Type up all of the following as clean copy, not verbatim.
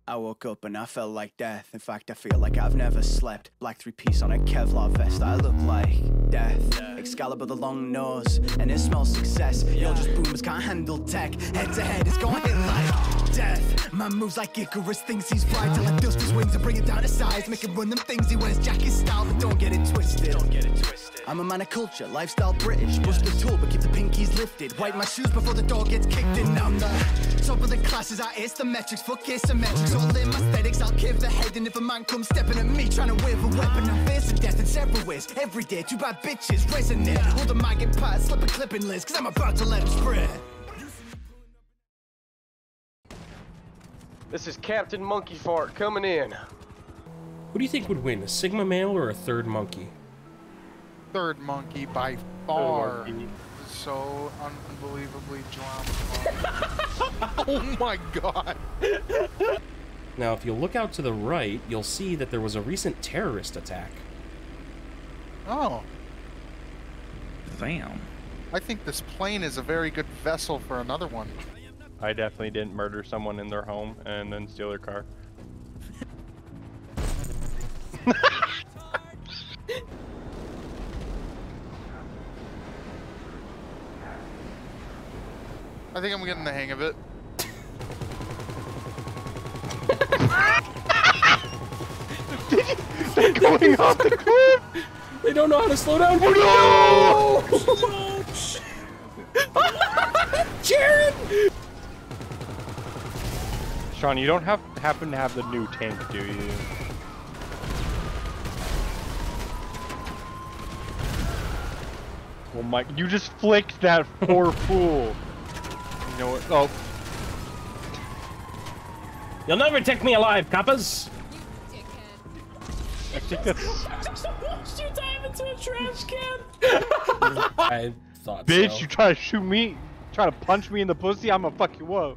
I woke up and I felt like death. In fact, I feel like I've never slept. Black three-piece on a Kevlar vest. I look like death. Excalibur the long nose, and it smells success. You're just boomers, can't handle tech. Head to head, it's gonna hit like death. Man moves like Icarus, thinks he's fly till I dust his wings and bring it down to size. Make him run them things, he wears jacket style, but don't get it twisted. I'm a man of culture, lifestyle British. Bust the tool, but keep the pinkies lifted. Wipe my shoes before the door gets kicked in. I'm the top of the classes, I ace the metrics. Fuck asymmetrics, all in my aesthetics. I'll give the head, and if a man comes stepping at me, trying to wave a weapon, I'm facing death in several ways. Every day, two bad bitches resonate. Hold the mic and pad, slip a clip in Liz, cause I'm about to let him spray. This is Captain Monkey Fart coming in. Who do you think would win, a Sigma male or a third monkey? Third monkey by far. So unbelievably drama. Oh my god. Now, if you look out to the right, you'll see that there was a recent terrorist attack. Oh. Damn. I think this plane is a very good vessel for another one. I definitely didn't murder someone in their home and then steal their car. I think I'm getting the hang of it. They're going off the cliff! They don't know how to slow down. Oh no! Jared! Sean, you don't happen to have the new tank, do you? Well, Mike, you just flicked that poor fool. You know what? Oh. You'll never take me alive, coppers! I think that's... Watched you dive into a trash can! I thought Bitch, so. you try to shoot me? Try to punch me in the pussy? I'ma fuck you up.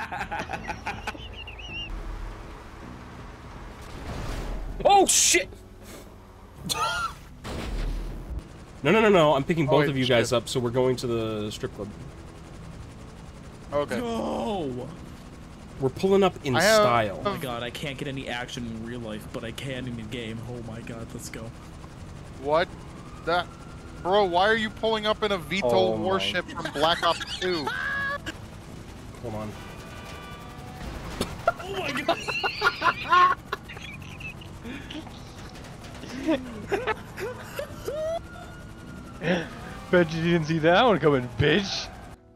Oh, shit! No, I'm picking both of you guys up, so we're going to the strip club. Okay. No! We're pulling up in style. Oh my god, I can't get any action in real life, but I can in the game. Oh my god, let's go. What? That... Bro, why are you pulling up in a VTOL Oh warship from Black Ops 2? Hold on. Oh my god! Bet you didn't see that one coming, bitch.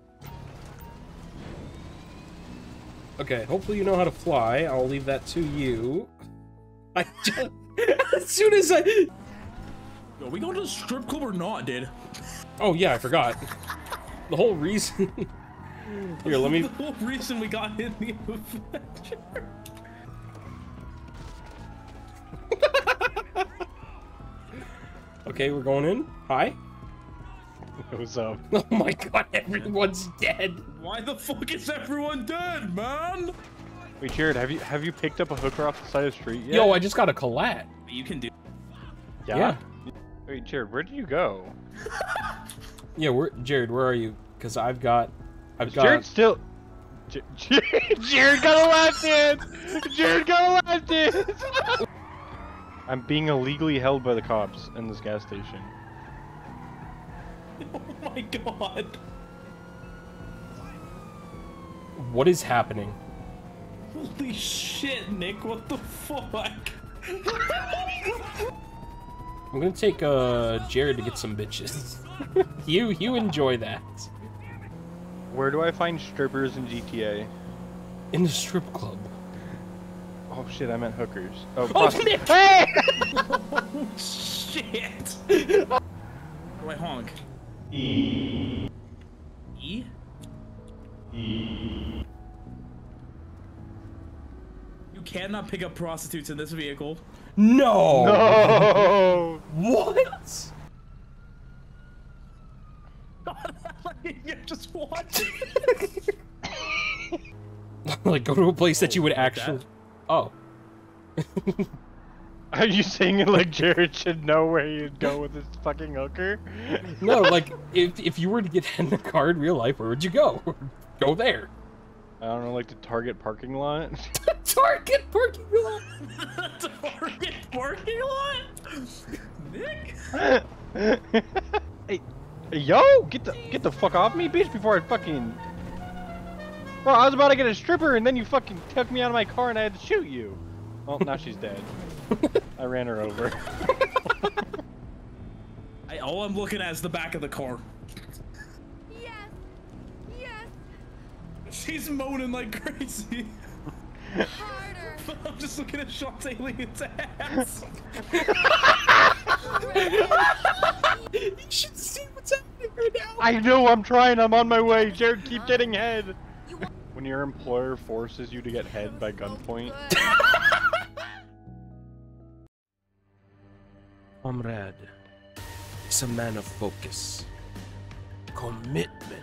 Okay, hopefully you know how to fly. I'll leave that to you. I just... as soon as I... Are we going to the strip club or not, dude? Oh yeah, I forgot. The whole reason... Here, let me... The whole reason we got in the adventure. Okay, we're going in. Hi. What's up? Oh my god, everyone's dead. Why the fuck is everyone dead, man? Wait, Jared, have you picked up a hooker off the side of the street yet? Yo, I just got a collat. You can do. Yeah. Wait, Jared, where did you go? Yeah, Jared, where are you? Because I've got... Jared still... Jared got a last dance! Jared got a last dance! I'm being illegally held by the cops in this gas station. Oh my god. What is happening? Holy shit, Nick, what the fuck? I'm gonna take Jared to get some bitches. you enjoy that. Where do I find strippers in GTA? In the strip club. Oh shit, I meant hookers. Oh, Nick! Hey! Oh shit! Wait, honk. E. E? E. You cannot pick up prostitutes in this vehicle. No! No! What? You're just watching. Like, go to a place that you would actually... Oh. Are you saying it like Jared should know where you'd go with this fucking hooker? No, like, if you were to get in the car in real life, where would you go? Go there. I don't know, like the Target parking lot? Target parking lot. Target parking lot. Nick. Hey, yo, get the fuck off me, bitch! Before I fucking. Bro, I was about to get a stripper, and then you fucking took me out of my car, and I had to shoot you. Well, now she's dead. I ran her over. All I'm looking at is the back of the car. Yes. Yes. She's moaning like crazy. Harder. I'm just looking at Sean's alien's ass. You should see what's happening right now. I know, I'm trying, I'm on my way. Jared, keep getting head. When your employer forces you to get head by gunpoint. Comrade is a man of focus, commitment,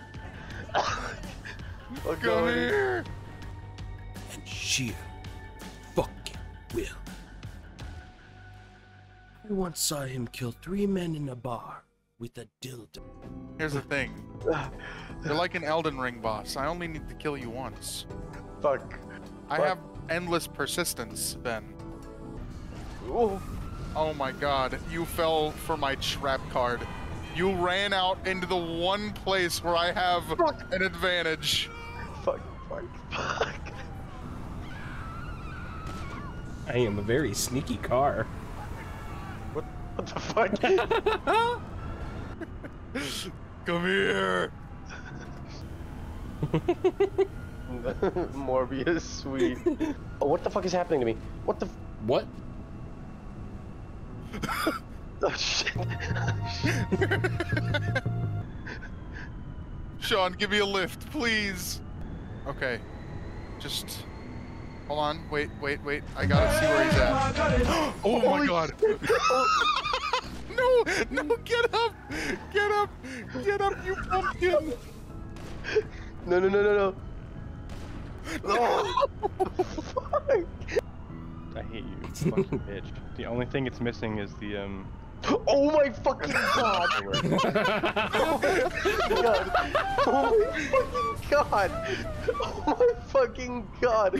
Come here. and sheer fucking will. I once saw him kill 3 men in a bar with a dildo. Here's the thing. You're like an Elden Ring boss. I only need to kill you once. Fuck. I have endless persistence, Ben. Ooh. Oh my god, you fell for my trap card. You ran out into the one place where I have an advantage. Fuck. I am a very sneaky car. What the fuck? Come here. Morbius, sweet. Oh, what the fuck is happening to me? What the? What? Oh shit. Sean, give me a lift, please. Okay. Just hold on. Wait. I gotta see where he's at. Oh my god. No, get up! Get up, you pumpkin! No. Oh, fuck. I hate you, fucking bitch. The only thing it's missing is the Oh my fucking god! Oh my fucking god! Oh my fucking god!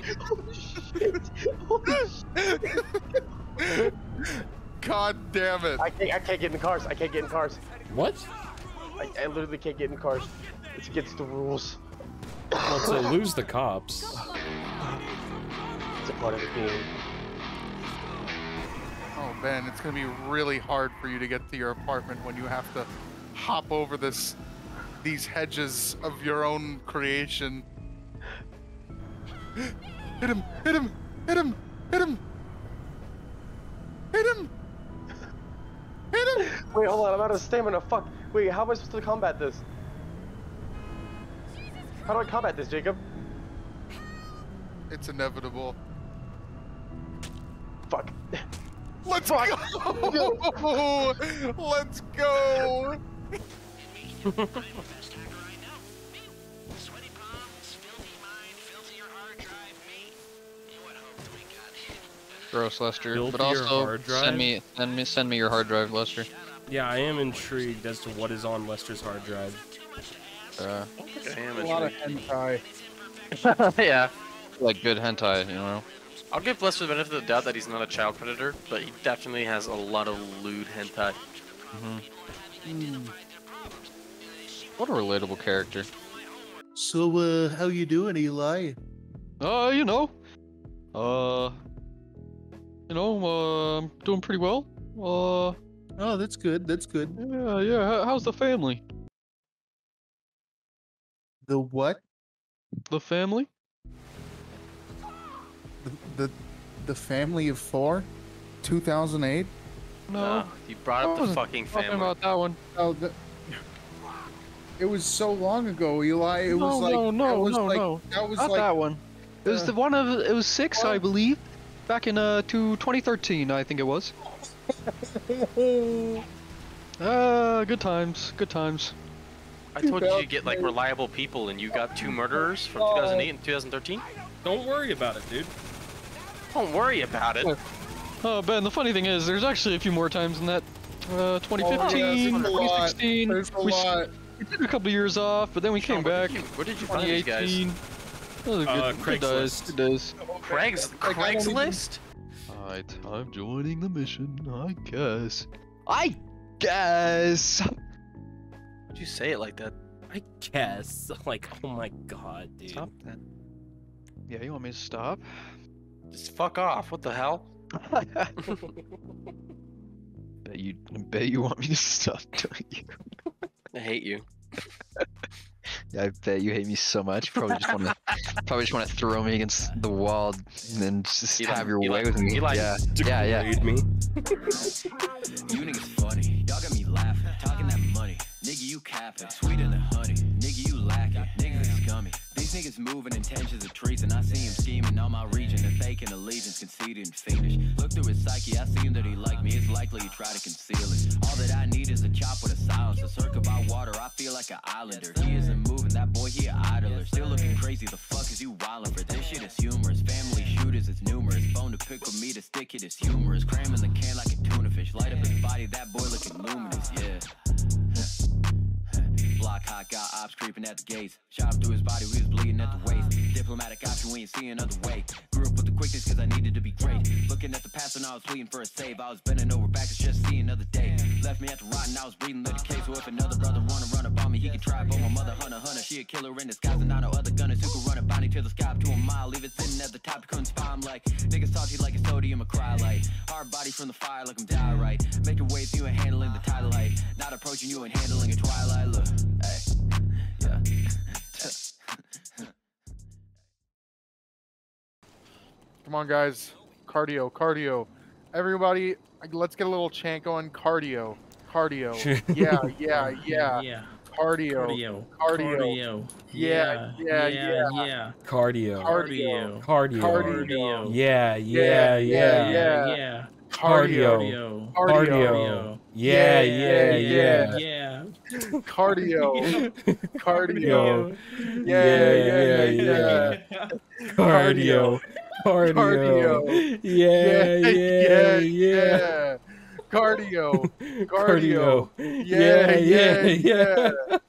Holy shit! God damn it! I can't get in cars. What? I literally can't get in cars. It's against the rules. Well, to lose the cops. It's a part of the game. Oh Ben, it's gonna be really hard for you to get to your apartment when you have to hop over these hedges of your own creation. Hit him! Wait, hold on, I'm out of stamina. Fuck. Wait, how am I supposed to combat this? How do I combat this, Jacob? It's inevitable. Fuck. Let's go! Let's go! Gross, Lester. Build But your also hard drive? send me your hard drive, Lester. Yeah, I am intrigued as to what is on Lester's hard drive. A lot of hentai. yeah. Like good hentai, you know. I'll give Lester the benefit of the doubt that he's not a child predator, but he definitely has a lot of lewd hentai. What a relatable character. So, how you doing, Eli? You know. I'm doing pretty well. Oh, that's good. That's good. Yeah. How's the family? The what? The family? The family of 4? 2008? No. You brought up the fucking Talking family. about that one. Oh, it was so long ago, Eli. It was like no. That was Not like that one. It was the one of it was 6, I believe. Back in 2013, I think it was. Good times. I told you to get like reliable people, and you got 2 murderers from 2008 and 2013. Don't worry about it, dude. Don't worry about it. Oh, Ben, the funny thing is, there's actually a few more times than that. 2015, 2016. There's a lot. We took a couple of years off, but then we came back. Where did you find these guys? 2018. Craigslist. It does. Craigslist? Alright, I'm joining the mission, I guess. I guess! Why'd you say it like that? I guess. Like, oh my god, dude. Stop that. Yeah, you want me to stop? Just fuck off. What the hell? Bet you want me to stop, don't you? I hate you. Yeah, I bet you hate me so much. You probably just want to throw me against the wall and then just have your way with me. Yeah. Me. You niggas funny, y'all got me laughing, talking that money. Nigga, you capping, sweeter than honey. Nigga, you lacking, niggas is scummy. These niggas moving intentions of treason. I see him scheming on my region, and faking allegiance, conceited and fiendish. Look through his psyche, I see him that he like me. It's likely he try to conceal it. All that I need is a chop with a silence, a circle by water. I feel like an islander. He isn't moving, that boy, he a idler. Still looking crazy, the fuck is you wildin' for? This shit is humorous. Family shooters is numerous. Phone to pick with me to stick it is humorous. Cramming the can like a tuna fish. Light up his body, that boy looking luminous, yeah. Block hot, got ops creeping at the gates. Shot through his body, we was bleeding at the waist. Diplomatic option, we ain't see another way. Grew up with the quickness cause I needed to be great. Looking at the past when I was waiting for a save. I was bending over backwards just see another day. Left me at the rotten, I was breathing the decay. So if another brother run up on me, he can try. But my mother, hunter, she a killer in disguise. And I know other gunners who can run a bounty to the sky up to a mile. Leave it sitting at the top, you couldn't spy. I'm like, niggas salty like a sodium, a cry light. Hard body from the fire like I'm die right. Making waves, you ain't handling the tidal light. Not approaching you and handling a twilight. Look, hey, yeah. Come on, guys. Cardio, cardio. Everybody, let's get a little chant going. Cardio, cardio. Yeah. Cardio, cardio. Yeah. Cardio. Cardio. Cardio. Yeah. Cardio. Cardio. Yeah. Cardio. Cardio. Yeah. Cardio. Cardio. Yeah. Cardio. Cardio. Yeah.